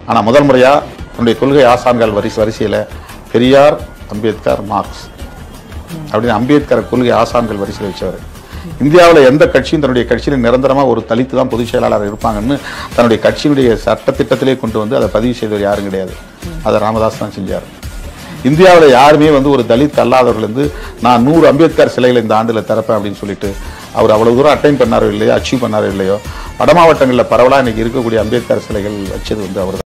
ஆனால் முதல் முறையாக தன்னுடைய கொள்கை ஆசான்கள் வரிசையில் பெரியார், அம்பேத்கர், மார்க்ஸ் அப்படின்னு அம்பேத்கர் கொள்கை ஆசான்கள் வரிசையில் வச்சவர். இந்தியாவில் எந்த கட்சியும் தன்னுடைய கட்சியில் நிரந்தரமாக ஒரு தலித்து தான் பொதுச் செயலாளர் இருப்பாங்கன்னு தன்னுடைய கட்சியினுடைய சட்டத்திட்டத்திலே கொண்டு வந்து அதை பதிவு செய்தவர் யாரும் கிடையாது. அதை ராமதாஸ் தான் செஞ்சார். இந்தியாவில் யாருமே ஒரு தலித் அல்லாதவர்கள் நான் 100 அம்பேத்கர் சிலைகளை இந்த ஆண்டில் திறப்பேன் அப்படின்னு சொல்லிட்டு அவர் அவ்வளவு தூரம் அட்டைன் பண்ணாரோ இல்லையோ, அச்சீவ் பண்ணாரோ இல்லையோ, வட மாவட்டங்களில் பரவலாக இன்னைக்கு இருக்கக்கூடிய அம்பேத்கர் சிலைகள் வச்சது அவர்.